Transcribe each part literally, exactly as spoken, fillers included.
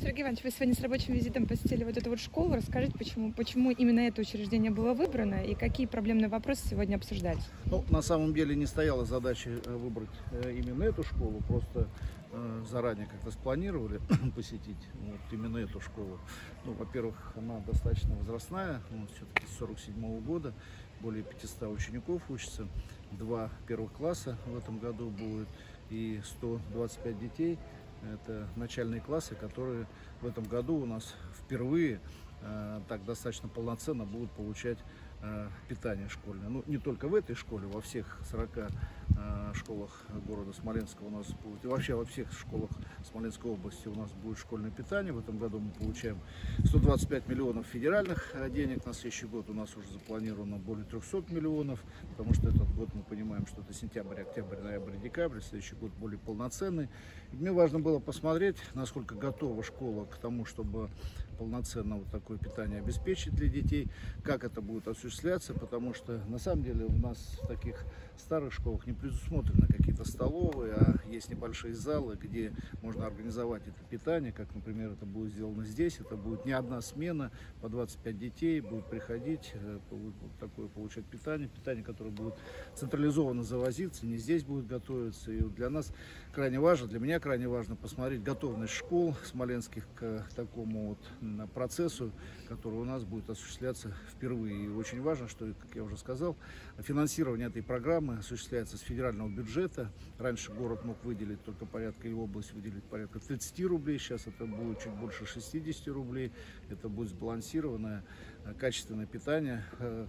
Сергей Иванович, вы сегодня с рабочим визитом посетили вот эту вот школу. Расскажите, почему, почему именно это учреждение было выбрано и какие проблемные вопросы сегодня обсуждались? Ну, на самом деле не стояла задача выбрать именно эту школу, просто заранее как-то спланировали посетить вот именно эту школу. Ну, во-первых, она достаточно возрастная, ну, все-таки с сорок седьмого года, более пятисот учеников учатся, два первых класса в этом году будет и сто двадцать пять детей. Это начальные классы, которые в этом году у нас впервые э, так достаточно полноценно будут получать э, питание школьное. Ну, не только в этой школе, во всех сорока э, школах города Смоленска у нас будет, и вообще во всех школах Смоленской области у нас будет школьное питание. В этом году мы получаем сто двадцать пять миллионов федеральных денег. На следующий год у нас уже запланировано более трёхсот миллионов, потому что этот год мы понимаем, что это сентябрь, октябрь, ноябрь, декабрь. Следующий год более полноценный. И мне важно было посмотреть, насколько готова школа к тому, чтобы полноценно вот такое питание обеспечить для детей, как это будет осуществляться, потому что на самом деле у нас в таких старых школах не предусмотрены какие-то столовые, а есть небольшие залы, где можно организовать это питание, как, например, это будет сделано здесь. Это будет не одна смена, по двадцать пять детей будут приходить, вот такое получать питание, питание, которое будет централизованно завозиться, не здесь будет готовиться. И для нас крайне важно, для меня крайне важно посмотреть готовность школ смоленских к такому вот процессу, который у нас будет осуществляться впервые. И очень важно, что, как я уже сказал, финансирование этой программы осуществляется с федерального бюджета. Раньше город мог выделить только порядка, или область выделить порядка тридцати рублей, сейчас это будет чуть больше шестидесяти рублей. Это будет сбалансированное, качественное питание,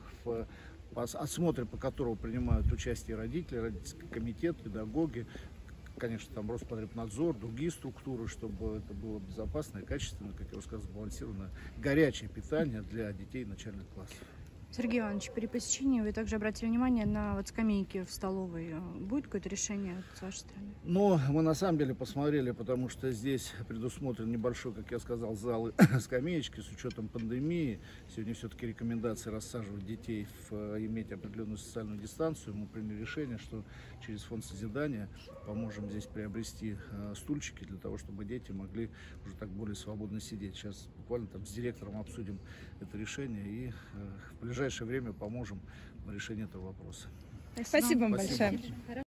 в осмотре по которому принимают участие родители, родительский комитет, педагоги, конечно, там Роспотребнадзор, другие структуры, чтобы это было безопасное, качественное, как я уже сказал, сбалансированное, горячее питание для детей начальных классов. Сергей Иванович, при посещении вы также обратили внимание на вот скамейки в столовой. Будет какое-то решение с вашей стороны? Но мы на самом деле посмотрели, потому что здесь предусмотрен небольшой, как я сказал, зал скамеечки с учетом пандемии. Сегодня все-таки рекомендации рассаживать детей, в, иметь определенную социальную дистанцию. Мы приняли решение, что через фонд созидания поможем здесь приобрести э, стульчики для того, чтобы дети могли уже так более свободно сидеть. Сейчас буквально там с директором обсудим это решение и э, в ближайшее время поможем в решении этого вопроса. Спасибо вам Спасибо. большое.